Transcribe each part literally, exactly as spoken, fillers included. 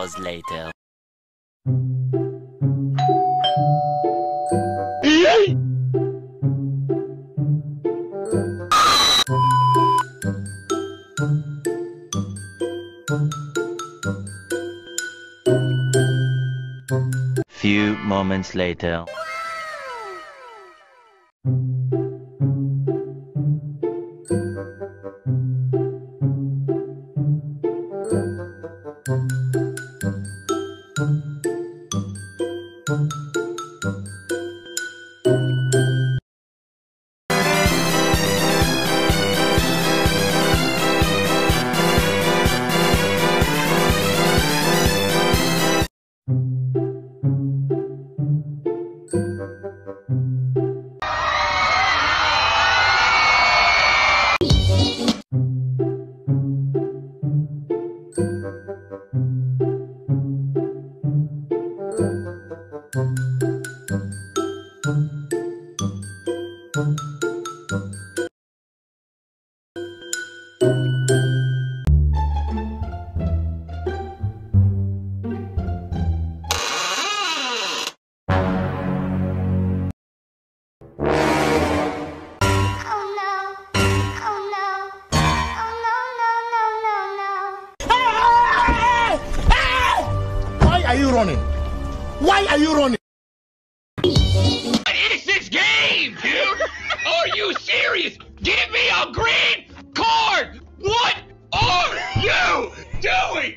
hours later. Few moments later. Why are you running? Why are you running? What is this game, dude? Are you serious? Give me a green card! What are you doing?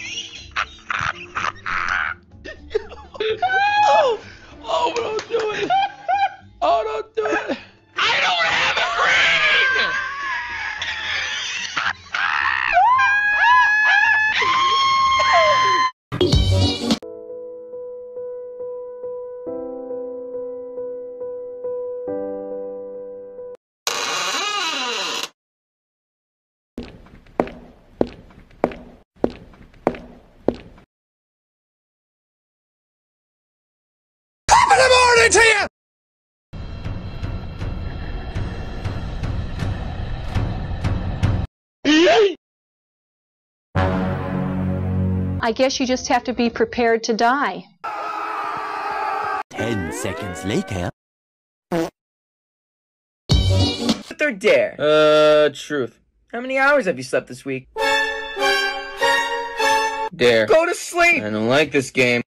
Oh, oh, don't do it. Oh, don't do it. I don't have a green! To you. I guess you just have to be prepared to die. Ten seconds later. Third dare. Uh, truth. How many hours have you slept this week? Dare. Go to sleep! I don't like this game.